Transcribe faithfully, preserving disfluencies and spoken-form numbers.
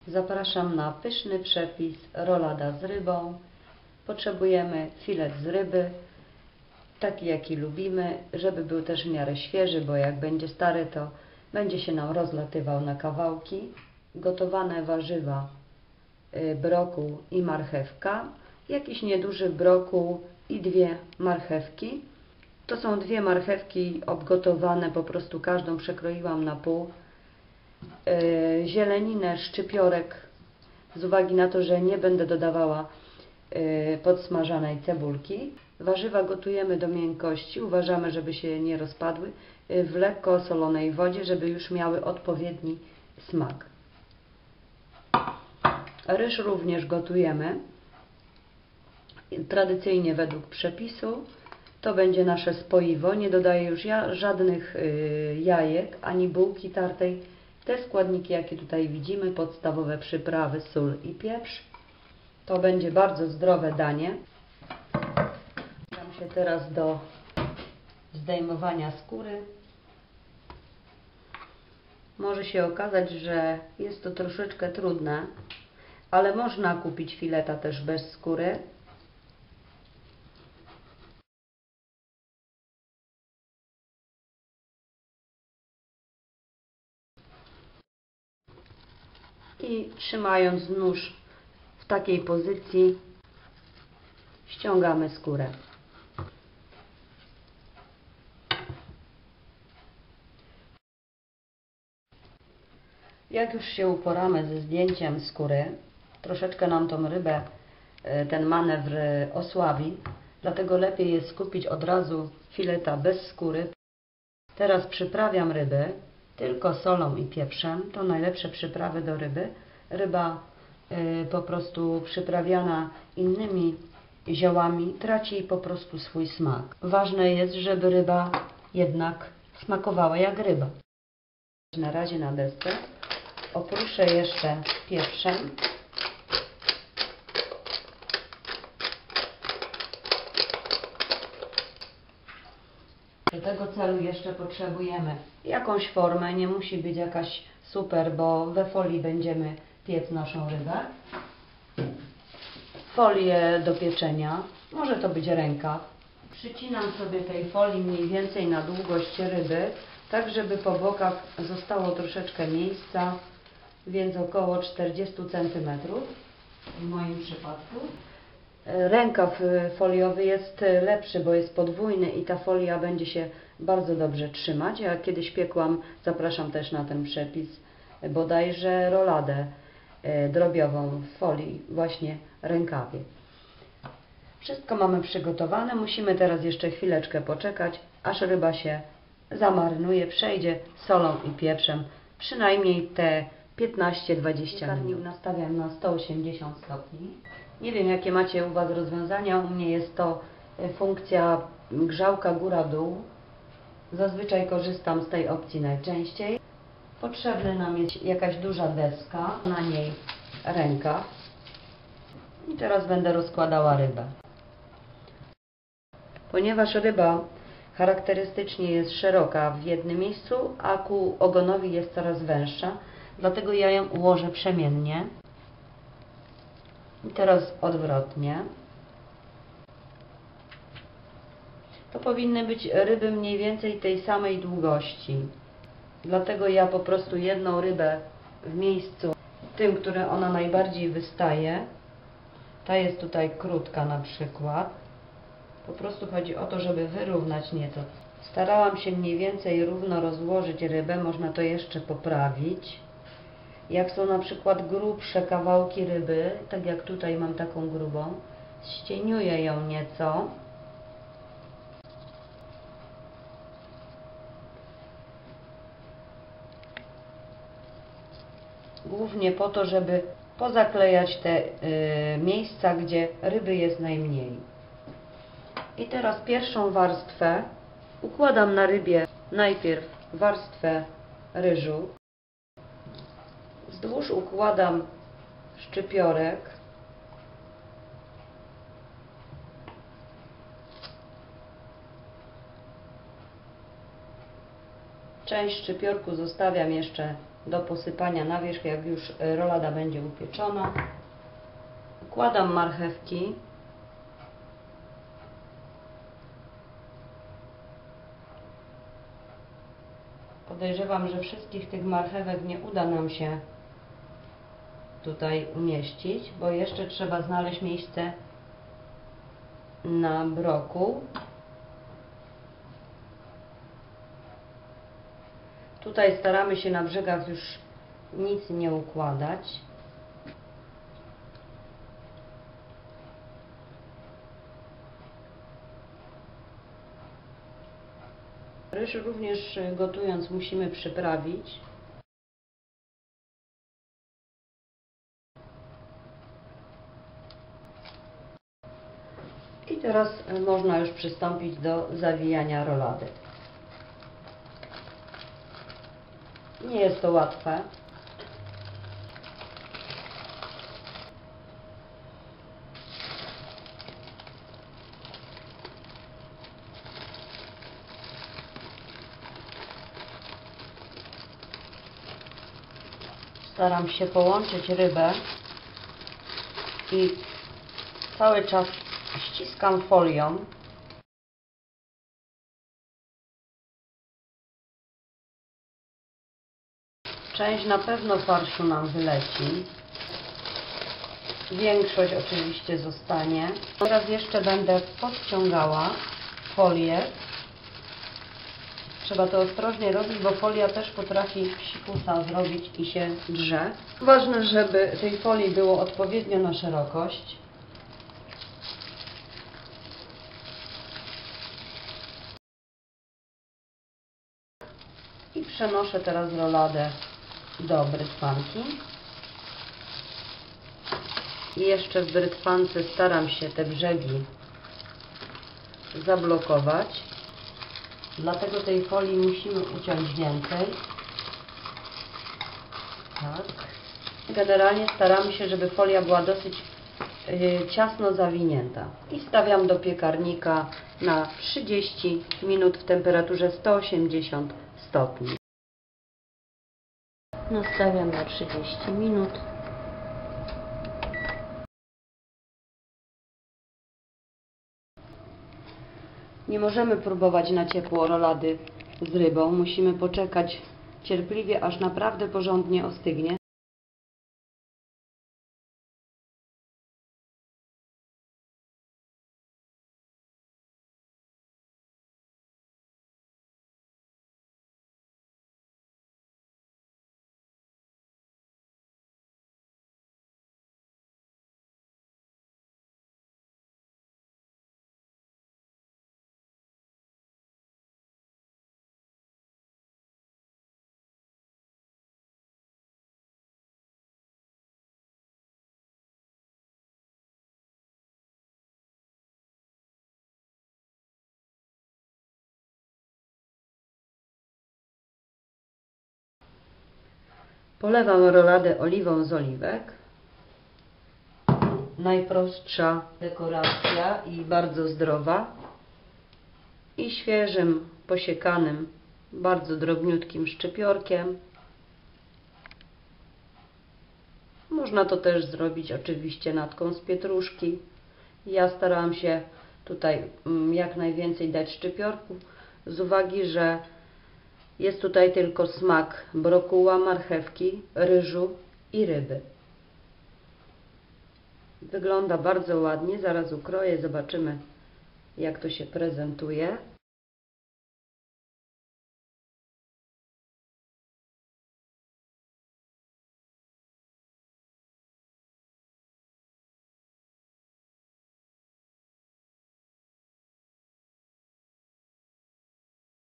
Zapraszam na pyszny przepis rolada z rybą. Potrzebujemy filet z ryby, taki jaki lubimy, żeby był też w miarę świeży, bo jak będzie stary, to będzie się nam rozlatywał na kawałki. Gotowane warzywa, brokuł i marchewka, jakiś nieduży brokuł i dwie marchewki. To są dwie marchewki obgotowane, po prostu każdą przekroiłam na pół. Zieleninę, szczypiorek, z uwagi na to, że nie będę dodawała podsmażanej cebulki. Warzywa gotujemy do miękkości, uważamy, żeby się nie rozpadły, w lekko osolonej wodzie, żeby już miały odpowiedni smak. Ryż również gotujemy tradycyjnie według przepisu. To będzie nasze spoiwo, nie dodaję już ja żadnych jajek ani bułki tartej. Te składniki, jakie tutaj widzimy, podstawowe przyprawy, sól i pieprz. To będzie bardzo zdrowe danie. Zbliżam się teraz do zdejmowania skóry. Może się okazać, że jest to troszeczkę trudne, ale można kupić fileta też bez skóry. I trzymając nóż w takiej pozycji, ściągamy skórę. Jak już się uporamy ze zdjęciem skóry, troszeczkę nam tą rybę, ten manewr osłabi, dlatego lepiej jest skupić od razu fileta bez skóry. Teraz przyprawiam ryby tylko solą i pieprzem, to najlepsze przyprawy do ryby. Ryba y, po prostu przyprawiana innymi ziołami traci po prostu swój smak. Ważne jest, żeby ryba jednak smakowała jak ryba. Na razie na desce oprószę jeszcze pieprzem. Do tego celu jeszcze potrzebujemy jakąś formę, nie musi być jakaś super, bo we folii będziemy piec naszą rybę. Folię do pieczenia, może to być rękaw. Przycinam sobie tej folii mniej więcej na długość ryby, tak żeby po bokach zostało troszeczkę miejsca, więc około czterdzieści centymetrów w moim przypadku. Rękaw foliowy jest lepszy, bo jest podwójny i ta folia będzie się bardzo dobrze trzymać. Ja kiedyś piekłam, zapraszam też na ten przepis, bodajże roladę drobiową w folii właśnie rękawie. Wszystko mamy przygotowane, musimy teraz jeszcze chwileczkę poczekać, aż ryba się zamarynuje, przejdzie solą i pieprzem, przynajmniej te piętnaście do dwudziestu minut. Nastawiam na sto osiemdziesiąt stopni. Nie wiem, jakie macie u Was rozwiązania, u mnie jest to funkcja grzałka góra-dół. Zazwyczaj korzystam z tej opcji najczęściej. Potrzebna nam jest jakaś duża deska, na niej rękaw. I teraz będę rozkładała rybę. Ponieważ ryba charakterystycznie jest szeroka w jednym miejscu, a ku ogonowi jest coraz węższa, dlatego ja ją ułożę przemiennie. I teraz odwrotnie. To powinny być ryby mniej więcej tej samej długości. Dlatego ja po prostu jedną rybę w miejscu, tym, które ona najbardziej wystaje, ta jest tutaj krótka na przykład. Po prostu chodzi o to, żeby wyrównać nieco. Starałam się mniej więcej równo rozłożyć rybę, można to jeszcze poprawić. Jak są na przykład grubsze kawałki ryby, tak jak tutaj mam taką grubą, ścieniuję ją nieco. Głównie po to, żeby pozaklejać te y, miejsca, gdzie ryby jest najmniej. I teraz pierwszą warstwę układam na rybie najpierw warstwę ryżu. Wzdłuż układam szczypiorek. Część szczypiorku zostawiam jeszcze do posypania na wierzch, jak już rolada będzie upieczona. Wkładam marchewki. Podejrzewam, że wszystkich tych marchewek nie uda nam się tutaj umieścić, bo jeszcze trzeba znaleźć miejsce na brokuł. Tutaj staramy się na brzegach już nic nie układać. Ryż również gotując musimy przyprawić. I teraz można już przystąpić do zawijania rolady. Nie jest to łatwe. Staram się połączyć rybę i cały czas ściskam folią. Część na pewno farszu nam wyleci. Większość oczywiście zostanie. Teraz jeszcze będę podciągała folię. Trzeba to ostrożnie robić, bo folia też potrafi psikusa zrobić i się drze. Ważne, żeby tej folii było odpowiednio na szerokość. I przenoszę teraz roladę do brytwanki. I jeszcze w brytwance staram się te brzegi zablokować. Dlatego tej folii musimy uciąć więcej. Tak. Generalnie staramy się, żeby folia była dosyć yy, ciasno zawinięta. I stawiam do piekarnika na trzydzieści minut w temperaturze sto osiemdziesiąt stopni. Nastawiam na trzydzieści minut. Nie możemy próbować na ciepło rolady z rybą. Musimy poczekać cierpliwie, aż naprawdę porządnie ostygnie. Polewam roladę oliwą z oliwek. Najprostsza dekoracja i bardzo zdrowa. I świeżym, posiekanym, bardzo drobniutkim szczypiorkiem. Można to też zrobić oczywiście natką z pietruszki. Ja starałam się tutaj jak najwięcej dać szczypiorku, z uwagi, że jest tutaj tylko smak brokuła, marchewki, ryżu i ryby. Wygląda bardzo ładnie. Zaraz ukroję, zobaczymy, jak to się prezentuje.